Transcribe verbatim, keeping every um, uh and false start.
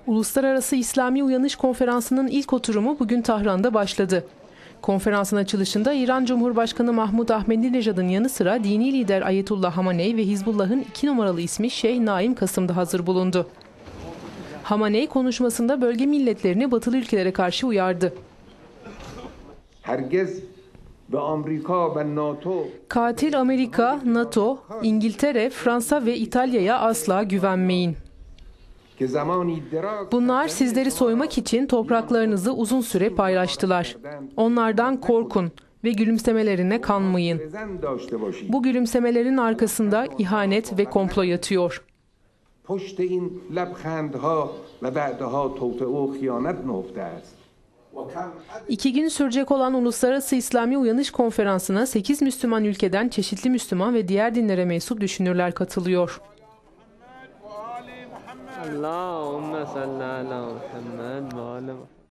Uluslararası İslami Uyanış Konferansı'nın ilk oturumu bugün Tahran'da başladı. Konferansın açılışında İran Cumhurbaşkanı Mahmud Ahmadinejad'ın yanı sıra dini lider Ayetullah Hamenei ve Hizbullah'ın iki numaralı ismi Şeyh Naim Kasım da hazır bulundu. Hamenei konuşmasında bölge milletlerini batılı ülkelere karşı uyardı. Herkes ve Amerika ve NATO Katil Amerika, NATO, İngiltere, Fransa ve İtalya'ya asla güvenmeyin. Bunlar sizleri soymak için topraklarınızı uzun süre paylaştılar. Onlardan korkun ve gülümsemelerine kanmayın. Bu gülümsemelerin arkasında ihanet ve komplo yatıyor. İki gün sürecek olan Uluslararası İslami Uyanış Konferansı'na sekiz Müslüman ülkeden çeşitli Müslüman ve diğer dinlere mensup düşünürler katılıyor. Allahümme salli ala Muhammed ve ala